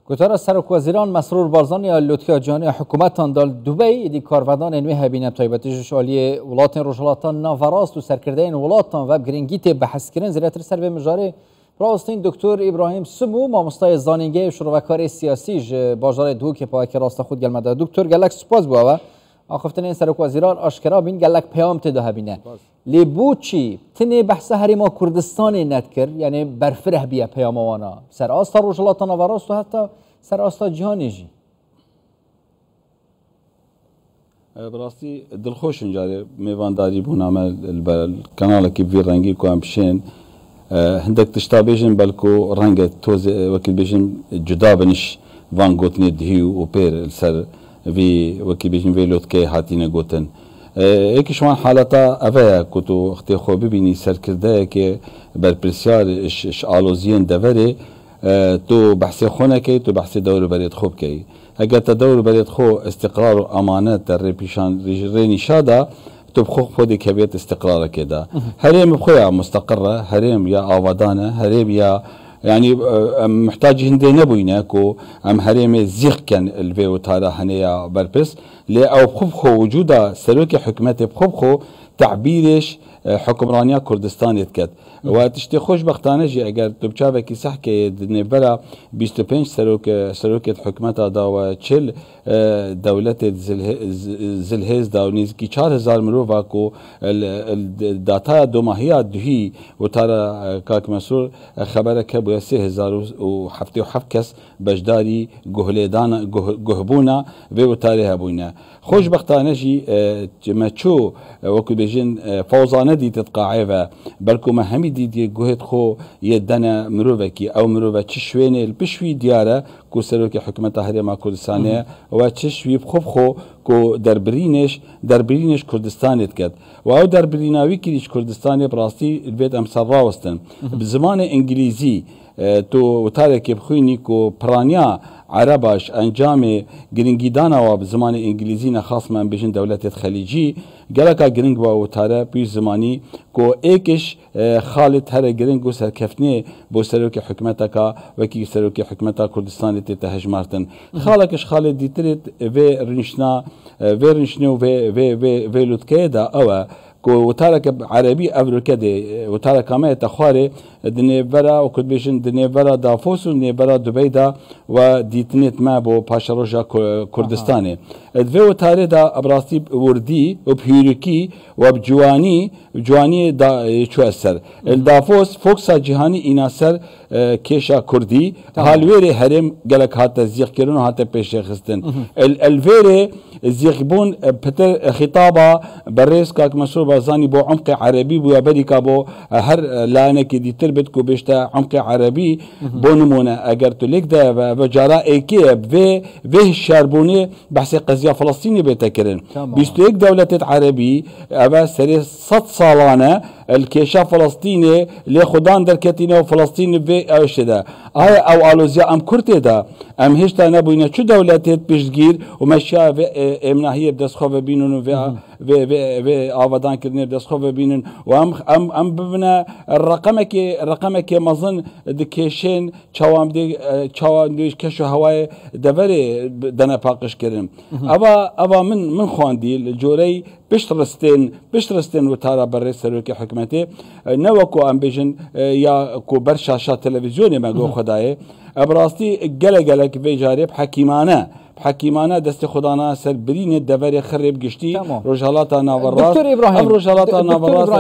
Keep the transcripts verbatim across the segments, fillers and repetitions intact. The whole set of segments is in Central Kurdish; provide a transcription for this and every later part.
گوتار سرک وزیران مسرور بارزانی لطفی جانی حکومتان دال دبی دی کارودان انوی هبینه تایبتیش عالی ولاتن روشلاتان ناوراست و سرکردین ولاتان و بگرینگیت بحث کردن زیرتر سر به مجاری راستین دکتر ابراهیم سمو مامستای زانینگه شروعکار سیاسی ج بازار دو که پاک راست خود گلمده دکتر گلک سپاس بوا آخفتن این سرک وزیران آشکارا بین گلک پیام تده هبینه لی بوچی تنی بحث هریما کردستان ندکر یعنی برفره بیا پیام وانا سر آستا روشلاتان ناوراست و حتی سر آستا جهانی جی براستی دلخوشم جاره میوانداری بون عمل الکانال که وی رنگی کو هم بشین هندک تشتابیجن بلکو رنگ توز وکیل بیجن جدا بنش وان گوتنی دهیو و پیر سر وی وکیل بیجن ویلوت که هاتینه گوتن ایک شوان حالتا اوه کتو اختی خوب ببینی سر کرده که بر پرسیار اش آلوزین دوره تو بحث خونه کی تو بحث دور برید خوب کی اگر تا دور برید خو استقرار و امانت در ریپیشان رینی شاده تو بخو خودی کبیت استقرار کده هریم بخویا مستقره هریم یا آوادانه هریم یا يعني محتاج هندي نبوينا كو ام هريم زيق كان الفي وتارا هنيا بربس لا او بخبخو وجودا سلوكي حكمتي بخبخو تعبيرش حكمرانيا كردستان يتكت وتشتي خوش بختانه جي اگر تبچاوه كي صح كي نبرا بيست و پنج سلوك سلوكي حكمتا دا و چل دولت زلهز دا و نزكي چار هزار مروفا كو الداتا دو ماهيا دهي وتارا كاك مسؤول خبره كبو سه هزار و حفتي و حفت كس بجداري گهليدانا گهبونا و وتاري هبونا خوش بختانه جي ما چو وكو بيجن فوزانه دي تتقاعيفه بلكو ما همي دي دي جهد خو يدنا مروفكي او مروفه تشوينه البشوي دياره كو سلوكي حكومت هريما كردستانيه و تشوي بخوف خو كو دربرينش دربرينش كردستان يتكد و او دربريناوي كريش كردستاني براستي البيت امسال راوستن بزمان انجليزي تو وتارك بخويني كو برانيا عرباش انجام گرنگیدانا و بزمان انگلیزی خاص من بجن دولت خلیجی گلکا گرنگ و وتاره پیش زمانی کو ایکش خالد هر گرنگ و سرکفنی بو سروک حکمتا و کی سروک حکمتا کردستان ته تهجمارتن خالکش خالد دیترت و رنشنا و رنشنو و و و و لوتکدا او کو وتارك عربي افريكا وتارك ما تخاري دنيفرا وكنت بيشن دنيفرا دافوس ودنيفرا دبيدا وديتنيت ما بو باشروجا كردستاني ادفي وتاري دا ابراستي وردي وبهيركي وبجواني جواني دا شو اثر الدافوس فوكسا جهاني اناسر كيشا كردي هالويري هرم قالك هات زيق كيرون هات بيش خستن الفيري زيقبون بتر خطابه بريس كاك مسؤول بازاني بو عمق عربي بو امريكا بو هر لانا كي دي تربت كو بيشتا عمق عربي بو نمونه اگر تو ليك دا بجارا ايكي في في شربوني بحث قضيه فلسطيني بيتكرن بيستيك دوله عربي ابا سري صد صالانه الكيشا فلسطيني اللي خدان دركتينه وفلسطين في اوشدا هاي او الوزيا ام كرتي دا ام هشتا نبوينا شو دولتي بيشغير ومشى امنا هي بدس خو بينن في في في ابدان كدني بدس خو بينن وام ام ام ببنا الرقمك الرقمك مظن دكيشن چوام دي چوام دي كشو هواي دبري دنا باقش كرم ابا ابا من من خواندي الجوري بشترستين بشترستين وتارا بري سلوكي حكمتي نوكو ام بيجن يا كو برشاشة تلفزيوني ما جو خداي براستي قلق قلق في جارب حكيمانه حكيمانه دست خدانا سر برين الدفر خرب قشتي رجالاتنا نافراس دكتور ابراهيم رجالاتنا نافراس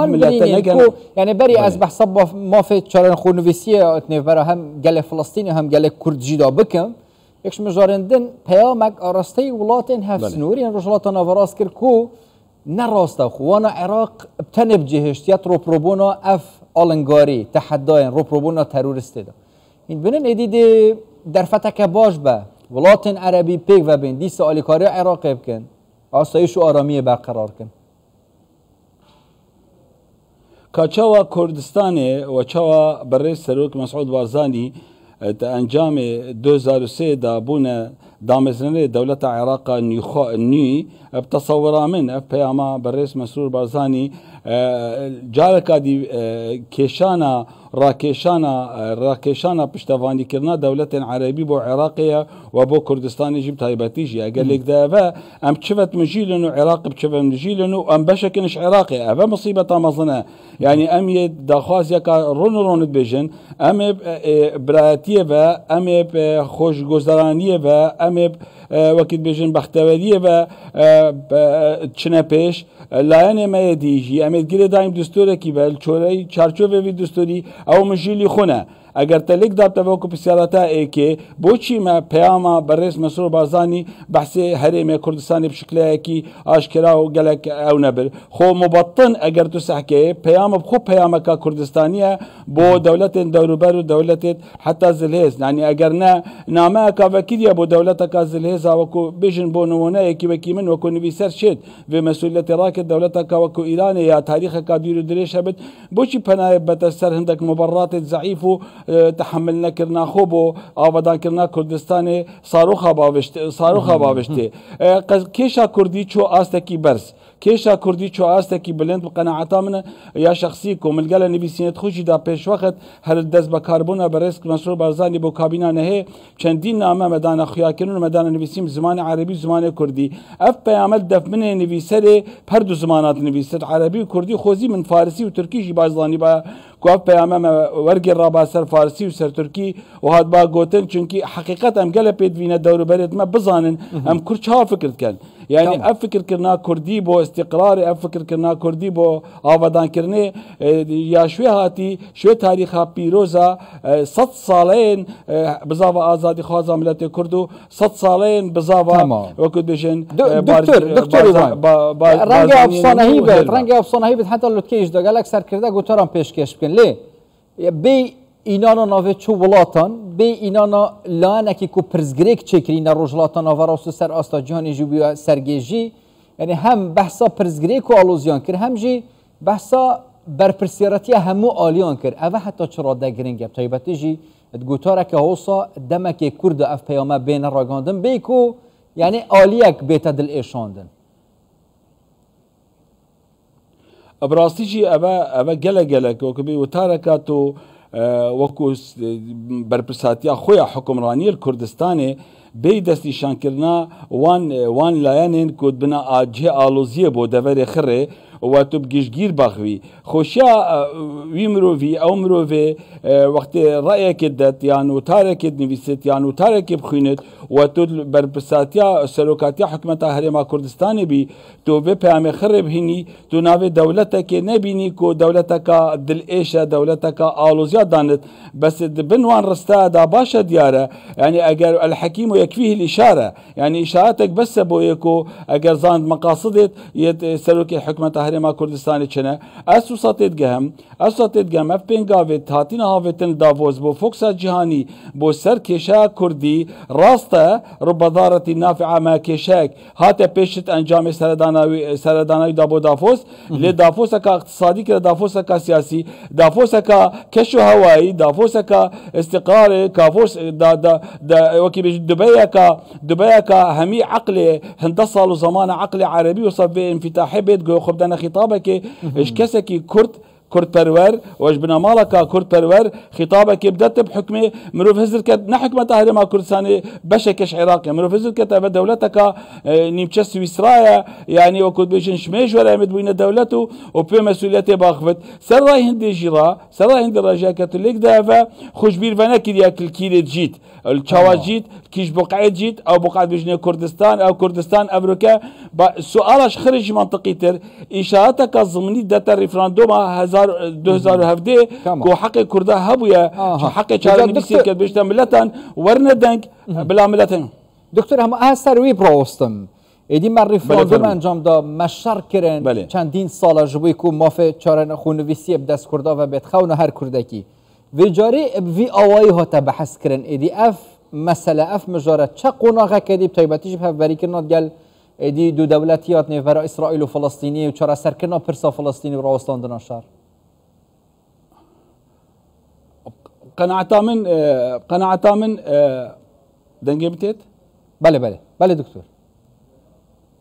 اگر يعني بري اصبح صب ما في تشارن خونويسيه اتنفرا هم قال فلسطيني هم قال كرد جدا بكم يكش مجارندن پیامک آراسته ولاتن هفت نوری رجالاتنا نافراس كر كو نراسته خوانا عراق بتنب جهشتيات روبروبونا اف آلنگاری تحداين روبروبونا ترورسته ده این بنن ایدید در فتک باش به ولاتن عربی پیک و بین دی سوالی کاری عراق بکن آسایش و آرامی برقرار کن كاتشاوا كردستاني وشاوا برئيس سروك مسعود بارزاني انجام دو هزار و سه دا بونا دامزنه دولت عراق ني بتصور من اف بياما برئيس مسرور بارزاني جارك دي كيشانا راكيشانا راكيشانا پشتوانی کرنا دولت عربی بو عراقية وبو كردستان جيب تايباتيجي اقل لك دابا ام تشفت مجيلنو عراق بتشفت مجيلنو ام بشكنش عراقي ابا مصيبة مظنة يعني ام يد داخواز يكا رون رون بيجن ام براتيه با ام خوش گزارانيه با ام وقت بيجن بختواريه با چنه پیش لایه ما یدیجی امید گیره دایم دستوره کی بل چوری چارچوبه وی دستوری او مجیلی خونه اگر تلک داد توقع بسیارتا ای که بوچی ما پیاما برئیس مسرور بارزانی بحث حریم کردستانی بشکل کی آشکرا و گلک او نبر خو مبطن اگر تو سحکه پیاما بخو پیاما کا کردستانیه بو دولت دوروبر و دولت حتی زلهز یعنی اگر نه نامه کا وکیدیا بو دولت کا زلهز وکو بیجن بو نمونه کی وکی من وکو نویسر شد و مسئولیت راک دولت کا وکو ایران یا تاریخ کا دیر درش بد بوچی پناه بتسر هندك مبررات ضعيف تحملنا كرنا خوبو آبادان كرنا كردستان صاروخا باوشت صاروخا باوشته كيشا كردي شو آستكي برس كيشا كردي شو آستكي بلند بقناعتا من يا شخصيكم القلا نبي سينت خوشي دا پیش وقت هر الدز بكاربونا برسك مسرور بارزاني بو كابينا نهي چندين نامه مدان خيا كنون مدان نبيسيم زمان عربي زمان كردي اف بيعمل دف من نبيسري بردو زمانات نبيسر عربي وكردي خوزي من فارسي وتركي جي بازلاني با كوف بيعمل ورقي الرابع سر فارسي وسر تركي وهاد با قوتن چونكي حقيقة ام قلا بيد فينا دور برد ما بزانن ام كرشها فكرت كان يعني افكر كرنا كردي بو استقرار افكر كرنا كردي بو آبادان كرني يا شوي هاتي شوي تاريخها بيروزا صد صالين بزاوا آزادي خوازا ملت كردو صد صالين بزاوا وكد بيجن دكتور دكتور رنگ افسانه هی بد رنگ افسانه هی بد حتی لطکیش دا گلک سر کرده گوتارم پیشکش بکن لی بی اینانا ناوه چو ولاتان بی اینانا لانکی کو پرزگریک چکری نا روجلاتان آوراستو سر آستا جهانی جو بیا سرگیجی یعنی هم بحثا پرزگریک و آلوزیان کر هم جی بحثا برپرسیارتی همو آلیان کر اوه حتی چرا ده گرنگ اب تایبتی جی ادگوتاره که هوسا دمک کرد اف پیامه بین راگاندن بی کو یعنی آلیک بیتا دل ایشاندن براستی جی اوه اوه گله گله که وکبی و تارکاتو وەکو بەرپرساتیا خۆیان حکمڕانی کوردستانê bê destîşankirina wan wan layanên ku bina cihê aloziyê bo deverê xirê و تو بگیشگیر باخوی خوشیا وی مروی او مروی وقت رأی کدت یعنی وتاره کد نویسید یعنی وتاره کب خونت و تو برپرساتیا سلوکاتیا حکمت هرما کردستانی بی تو به پیام خرب هنی تو ناو دولت که نبینی کو دولت کا دل ایش دولت کا آلوزیا دانت بس بنوان رستا دا باشه دیاره یعنی اگر الحکیم یکفیه الاشاره یعنی اشارتك بس بو یکو اگر زاند مقاصدت یت سلوک حکمت ما كردستان چنه اسوساتت گهم اسوساتت گهم اف پنگاوت هاتین هاوتن دافوز بو فوکسا جهانی بو سر کشا کردی راسته ربضارت نافعه ما کشاک هات پیشت انجام سردانوی سردانوی دابو دافوز ل دافوس کا اقتصادی که دافوس کا سیاسی دافوس کا کشو هوایی دافوس کا استقرار کافوس دا دا دا وكي دبي کا دبي کا همي عقل هندسه زمان عقل عربي وصف انفتاح بيت جو خبدنا خطابك ايش كسكي كرد كرد برور واش بنا مالك كرد برور خطابك بدت بحكمه مروف هزر كد نحكمه تهرما كردستاني بشكش عراقي مروف هزر كد دولتك نيمتش سويسرايا يعني وكود بيشن شميش ولا يمد بين دولته وبي مسؤوليته باخفت سر هندي جرا سر هندي رجا كاتوليك دافا خوش بير فنك ديك الكيل جيت الشواجيت كيش بقعه جيت او بقعه بجنه كردستان او كردستان امريكا سؤالش خرج منطقي تر اشارتك الضمني دات الريفراندوم دو هزار و هفده کو حق کرده هبویا حق چاره نویسی که بیشتر ملتن ورنه دنگ بلا ملتن دکتر هم از سروی براستم ایدی من ریفراندوم انجام دا مشر کرن چندین سال جبوی کو مافه چاره خونویسی بدست کرده و بدخون هر کرده کی و جاری وی آوایی ها تبحث کرن ایدی اف مسئله اف مجاره چه قناغه کدی بتایبتیش به بری کرنات گل ایدی دو دولتیات نفر اسرائیل و فلسطینی و چرا سرکرنا پرسا فلسطینی و راوستاندن شهر قناعتا من قناعتا من دنگه بتيت بله بله بله دكتور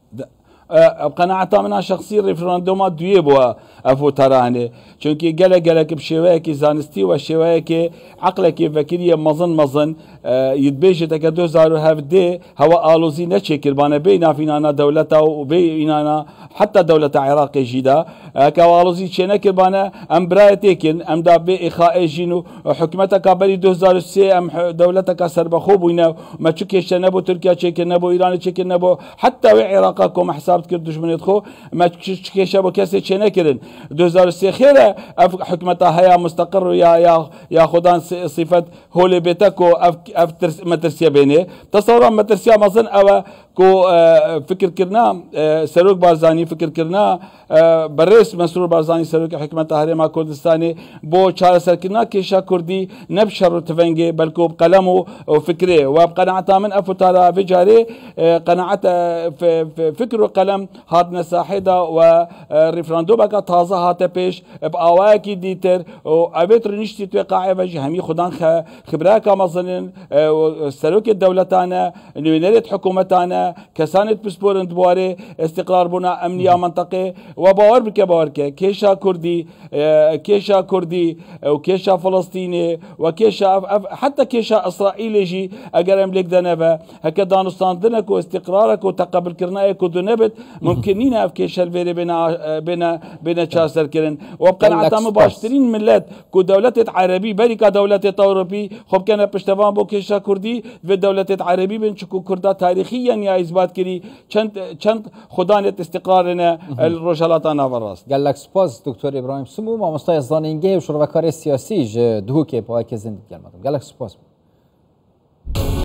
بقناعتا منها شخصي ريفراندوما دوية بوا افو تراني چونكي گله گله بشواكي زانستي وشواكي عقلك فكريه مظن مظن يتبيج تك دو زارو هفدي هوا آلوزي نتشكر بانا بينا فينا دولتا وبينا حتى دولة عراق جيدا كوالوزي تشينكر بانا ام برايتيكن ام دا بي اخاء جينو حكمتك بري دو زار وسي ام دولتك سربخوب وينا ما تشكيش نبو تركيا تشكر نبو ايران تشكر نبو حتى وعراقكم حساب كرد دشمنيت خو ما تشكيش ابو كاسي تشينكرن دو زار وسي خيره حكمتها هيا مستقر يا يا يا خدان صفه هولي بيتكو اف اف مترسيا بيني تصور مترسيا مظن او كو فكر كرنا سروق بارزاني فكر كرنا بريس مسرور بارزاني سروق حكمت هرما كردستاني بو چار سر كرنا كيشا كردي نبشر تفنجي بلكو بقلمه وفكره وبقناعته من افوتارا فيجاري قناعته في فكر وقلم هات نساحده وريفراندوم تازه هات بيش باواكي ديتر وابيت رنشتي توقع وجه همي خدان خبراك مظن سروق الدولتانا نوينريت حكومتانا كسانت بسبورند بواري استقرار بنا امنيه منطقه وباور بك باور كيشا كردي كيشا كردي وكيشا فلسطيني وكيشا حتى كيشا اسرائيلي جي اگر املك دنبا هكا دانستان دنك واستقرارك وتقبل كرنايك ودنبت ممكنين اف كيشا الفيري بنا بنا بنا تشاسر كرن وبقى نعتم باشترين ملات كو دولة عربي بريكا دولة اوروبي خب كان بشتبان بو كيشا كردي في دولة عربي بنشكو كردا تاريخيا يا اثبات كري چند چند خدانيت استقرارنا الروجالات نافراست. قال لك سپاس دكتور ابراهيم سمو مامۆستای زانینگە و شوڕەکاری سیاسی دهوکێ پاوەکە زیندگی گەلمەتم. قال لك سپاس.